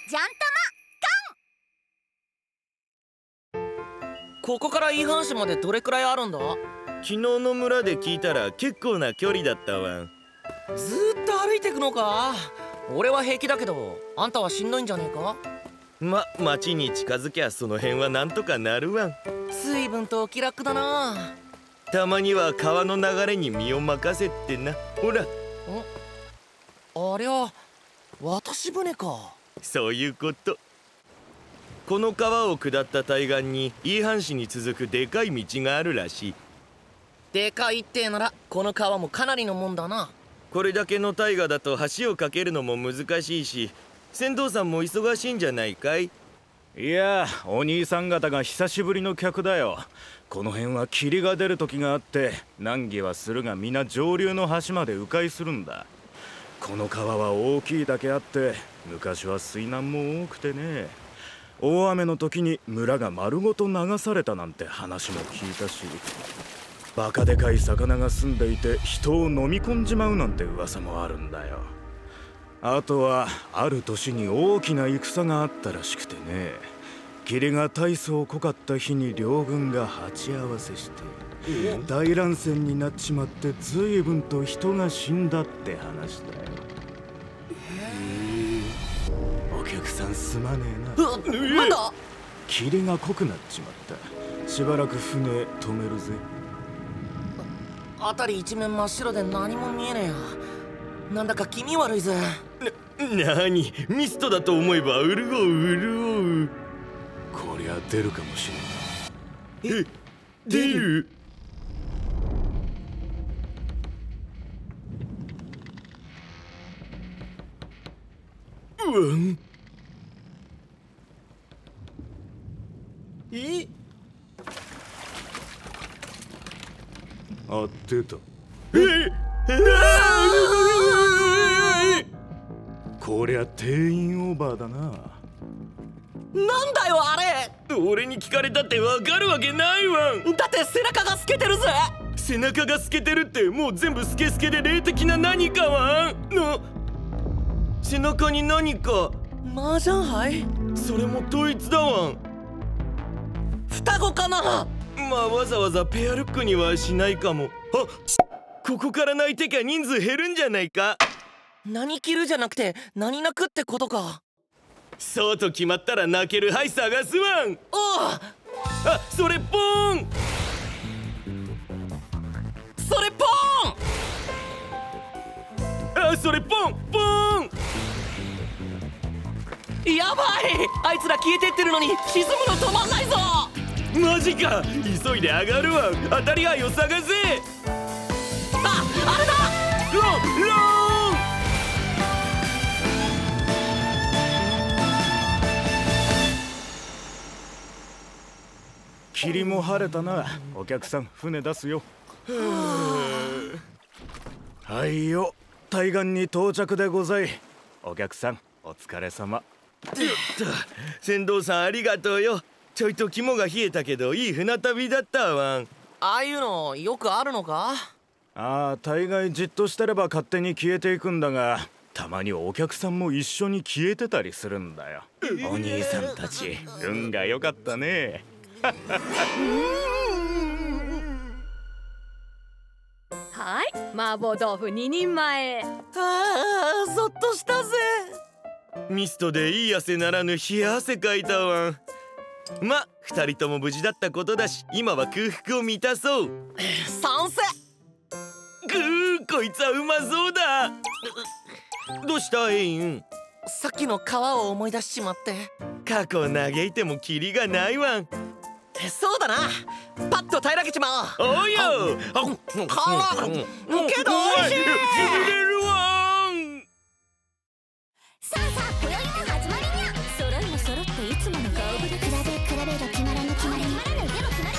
ジャンここからイーハン市までどれくらいあるんだ？ 昨日の村で聞いたら結構な距離だったわ。 ずーっと歩いてくのか？俺は平気だけど、あんたはしんどいんじゃねえか？ 町に近づきゃその辺はなんとかなるわん。 随分と気楽だな。 たまには川の流れに身を任せってな。ほら。 ありゃ渡し船か。 そういうこと。この川を下った対岸にイーハン市に続くでかい道があるらしい。 でかいってならこの川もかなりのもんだな。 これだけの大河だと橋を架けるのも難しいし、船頭さんも忙しいんじゃないかい？ いや、お兄さん方が久しぶりの客だよ。この辺は霧が出る時があって難儀はするが皆上流の橋まで迂回するんだ。この川は大きいだけあって昔は水難も多くてね。大雨の時に村が丸ごと流されたなんて話も聞いたし、バカでかい魚が住んでいて人を飲み込んじまうなんて噂もあるんだよ。あとはある年に大きな戦があったらしくてね、霧が大層濃かった日に両軍が鉢合わせして大乱戦になっちまって随分と人が死んだって話だよ。お客さんすまねえな。 なんだ？ 霧が濃くなっちまった。しばらく船止めるぜ。 辺り一面真っ白で何も見えねえや。なんだか気味悪いぜ。 なに、ミストだと思えば潤う。 こりゃ出るかもしれんな。 出る？ あ、出た。こりゃ定員オーバーだな。 なんだよあれ。 俺に聞かれたってわかるわけないわん。 だって背中が透けてるぜ。 背中が透けてるってもう全部スケスケで霊的な何かわん。背中に何か。 麻雀牌？ それも統一だわん。 双子かな？ わざわざペアルックにはしないかも。ここから泣いてか人数減るんじゃないか。 何着るじゃなくて何泣くってことか。 そうと決まったら泣ける。はい、探すわん。それポーン。 それポーン。 それポンポーン。 やばい、あいつら消えてってるのに沈むの止まんないぞ。 マジか。急いで上がるわ。当たり牌を探せ。 あれだ。 ローン。 霧も晴れたな。お客さん船出すよ。はいよ、対岸に到着でござい。お客さんお疲れ様。 船頭さんありがとうよ。ちょいと肝が冷えたけどいい船旅だったわん。 ああいうのよくあるのか？ ああ、大概じっとしてれば勝手に消えていくんだが、たまにお客さんも一緒に消えてたりするんだよ。お兄さんたち運が良かったね。 はい、麻婆豆腐2人前。 ゾッとしたぜ。 ミストでいい汗ならぬ冷や汗かいたわん。二人とも無事だったことだし、今は空腹を満たそう。 賛成。 こいつはうまそうだ。どうしたエイン？ さっきの川を思い出しちまって。 過去嘆いてもキリがないわん。 そうだな、パッと平らげちまおう。 おうよ。 けど美味しい。 くびれるわん。 さあさあ今宵も始まりにゃ。揃いも揃っていつもの顔ぶれ。比べろ決まらぬ決まり。